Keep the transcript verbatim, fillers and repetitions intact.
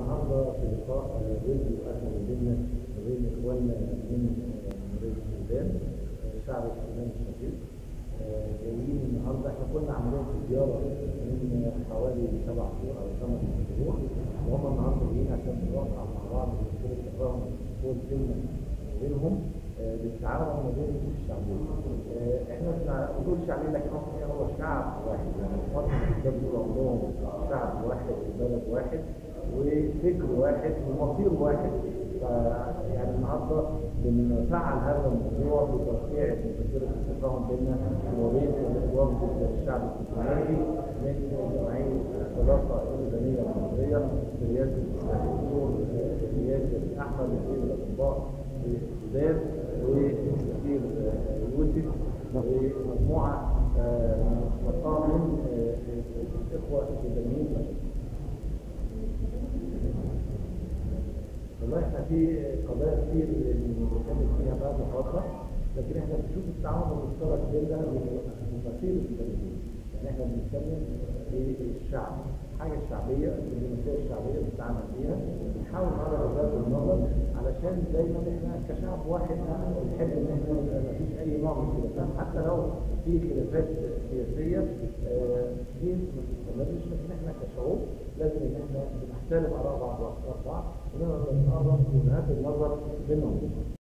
النهارده في لقاء فيديو اهلا بينا وبين اخواننا من جمهوريه السودان، الشعب السوداني الشقيق. جايين النهارده، احنا كنا عاملين في زياره من حوالي سبع شهور او ثمان شهور، وهم النهارده جايين عشان نوقع مع بعض مشكله التفاهم طول بيننا وبينهم للتعاون ما بين الشعبين. احنا بنقول شعبين لكن هو شعب واحد، يعني الفتره اللي بيقولوا عندهم شعب واحد وبلد واحد وفكر واحد ومصير واحد. يعني النهارده بنفعل هذا الموضوع بتوقيع مذكره التفاهم بيننا وبين وفد الشعب السوداني من جمعيه الصداقه المدنيه المصريه برئاسه الدكتور ياسر احمد وزير الاطباء في السودان والسفير يوسف ومجموعه مشتقه من الاخوه السودانيين. والله احنا في قضايا كتير بنتكلم فيها بعد فتره، لكن احنا بنشوف التعاون المشترك بيننا ومسير البلدين. يعني احنا بنتكلم في الشعب، حاجه الشعبيه، الدبلوماسيه الشعبيه بنتعامل فيها، بنحاول نرى وجهات النظر علشان دايما احنا كشعب واحد بنحب ان احنا ما فيش اي نوع من الخلافات، حتى لو في خلافات سياسيه دي ما تستمرش، لكن احنا كشعوب لازم ان احنا بنحترم اراء بعض وافكار بعض ونقدر نقرب وجهات النظر بينهم.